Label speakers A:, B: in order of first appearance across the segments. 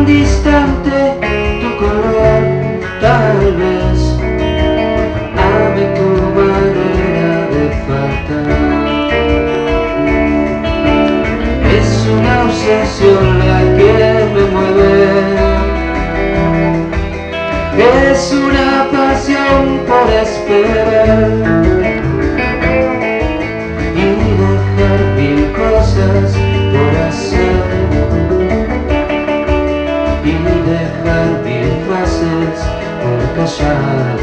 A: tan distante tu color, tal vez ame tu manera de faltar. Es una obsesión la que me mueve, es una pasión por esperar y dejar mil cosas por hacer, y dejar mil frases por callar.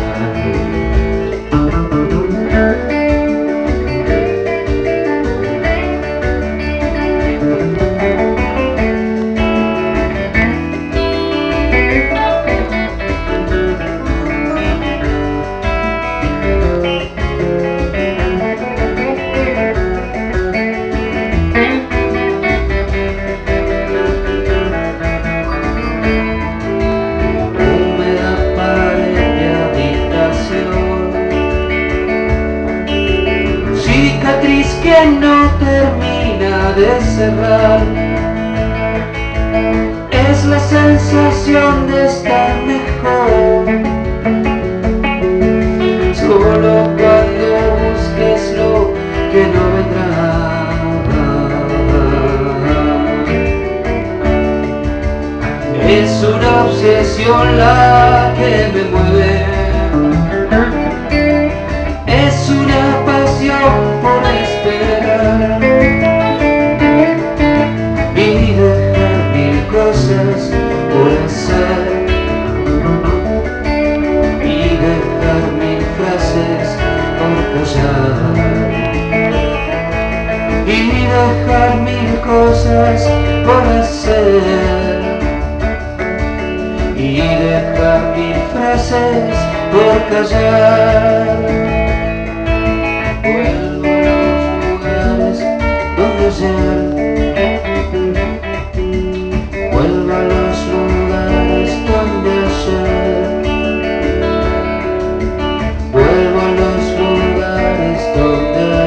A: Cicatriz que no termina de cerrar, es la sensación de estar mejor. Solo cuando busques lo que no vendrá. Es una obsesión la que me mueve, es una pasión por esperar y dejar mil cosas por hacer, y dejar mil frases por callar, y dejar mil cosas por hacer, y dejar mil frases por callar. Vuelvo a los lugares donde ayer, vuelvo a los lugares donde ayer, vuelvo a los lugares donde